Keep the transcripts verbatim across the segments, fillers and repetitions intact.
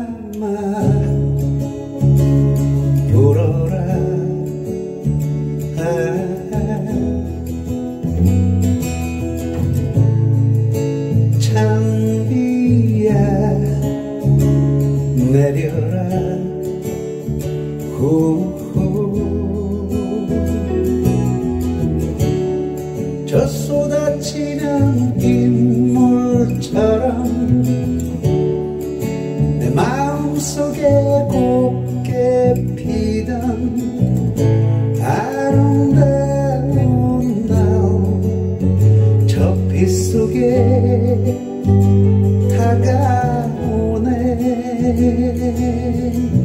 바람아 불어라. 아, 창비야 내려라. 후후 저 쏟아지는 빗물처럼 내 마음속에 곱게 피던 아름다운 날 저 빛 속에 다가오네.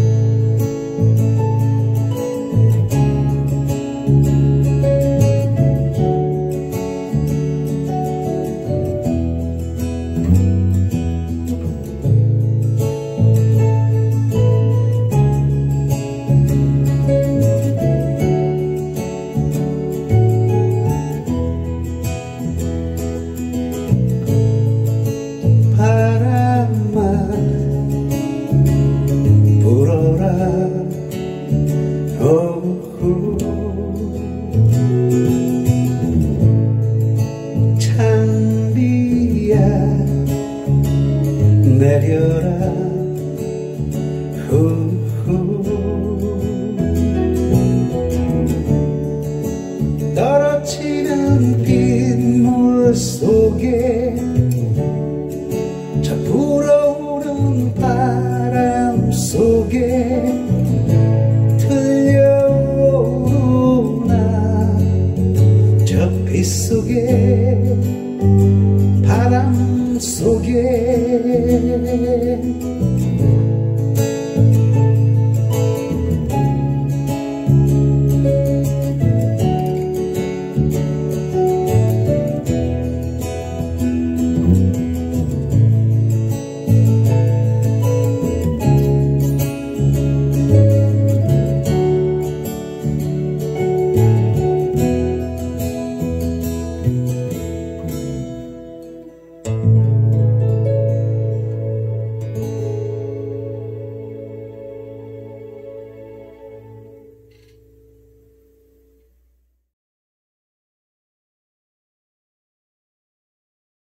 바람아 불어라. 오후 창비야 내려라. 후후 떨어지는 빗물 속에 저 불어오는 바람 속에